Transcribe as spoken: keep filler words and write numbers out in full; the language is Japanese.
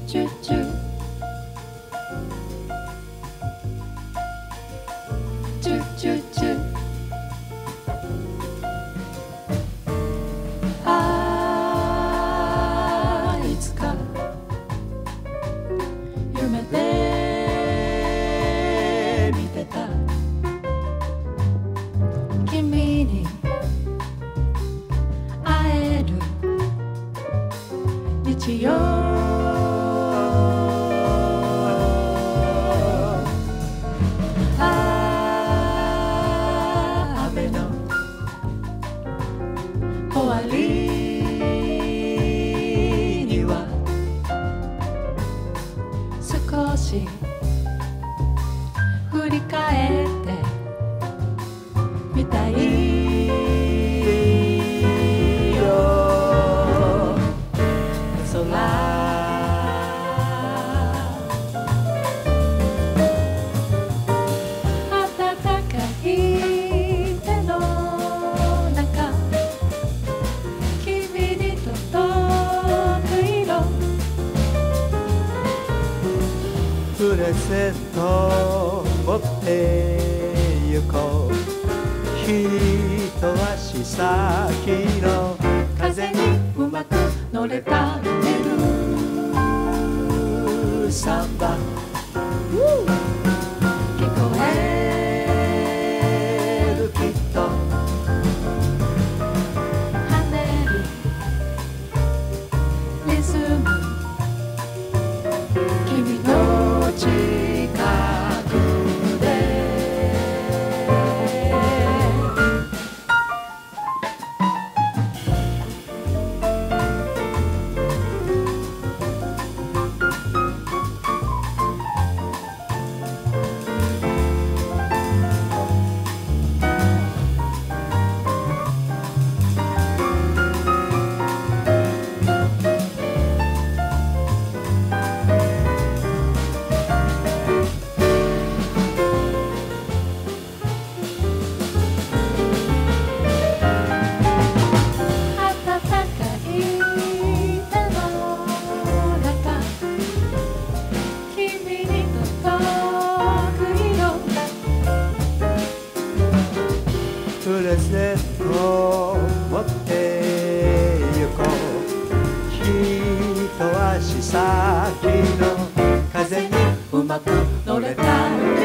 チュチュチュチュチュああいつか夢で見てた君に会える日曜終わりには少し振り返ってみたいよ空暖かい手の中プレゼント持って行こう一足先の風にうまく乗れたねるサンバ聞こえるきっと跳ねるリズム君の近くでプレゼント持って行こう一足先の風にうまく乗れた